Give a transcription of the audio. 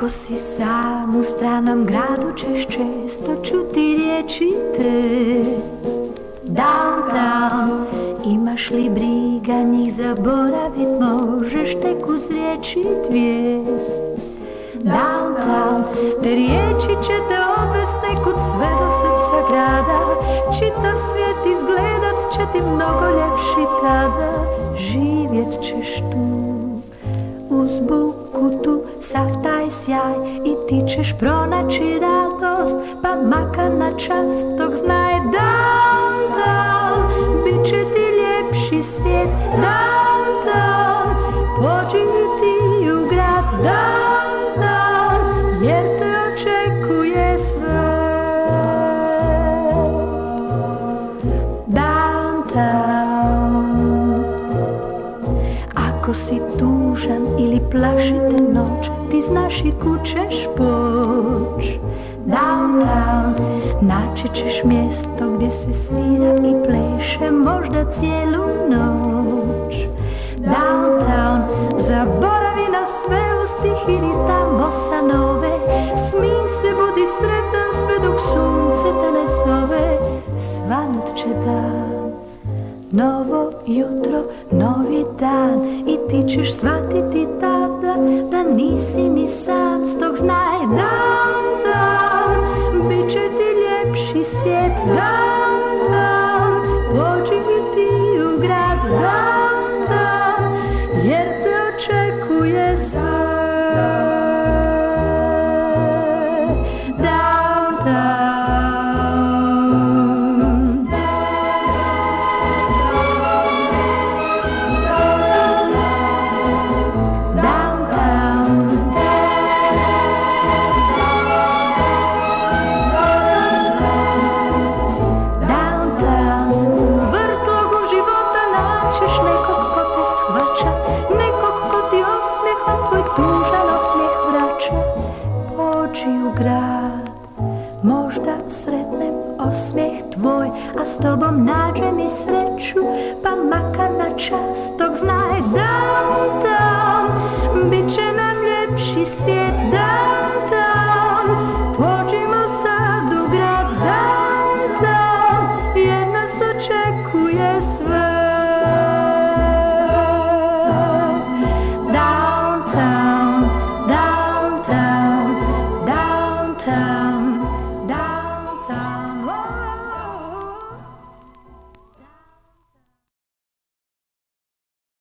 Ako si sam u stranom gradu ćeš često čuti riječi te. Downtown, imaš li briga, njih zaboravit možeš tek uz riječi dvije. Downtown, te riječi će te odvest nekud sve do srca grada. Čitav svijet izgledat će ti mnogo ljepši tada. Živjet ćeš tu uz buku tu, sav taj sjaj i ti ćeš pronaći radost. Pa makar na čas tog znaj, downtown, bit će ti ljepši svijet. Downtown, pođi ti u grad. Downtown, jer te očekuje sve. Downtown, ako si tužan ili plašite noć, ti znaš i kud ćeš poć. Downtown, naći ćeš mjesto gdje se svira i pleše možda cijelu noć. Downtown, zaboravi na sve u stih ili tamo sa nove. Smij se, budi sretan sve dok sunce te ne zove. Svanut će dan, novo jutro, novi dan i ti ćeš shvatiti tada da nisi ni sam. Stog znaj, downtown, bit će ti ljepši svijet. Downtown, pođi ti u grad. Downtown, jer te očekuje sve. Sretnem osmijeh tvoj, a s tobom nađem i sreću, pa makar na čas tog znaj. Downtown, bit će nam ljepši svijet. Downtown,